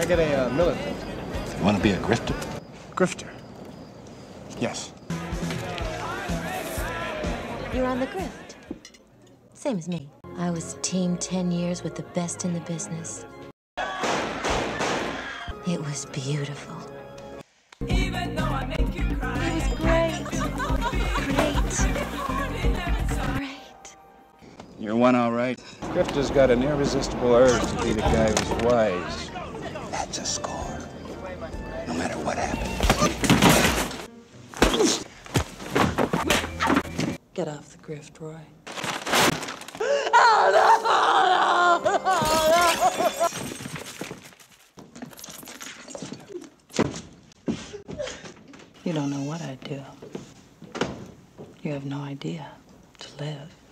I get a militant? You want to be a grifter? Grifter? Yes. You're on the grift. Same as me. I was team 10 years with the best in the business. It was beautiful. Even though I make you cry. It was great. Great. You're one, all right. Grifter's got an irresistible urge to be the guy who's wise. That's a score. No matter what happens. Get off the grift, Roy. You don't know what I'd do. You have no idea to live.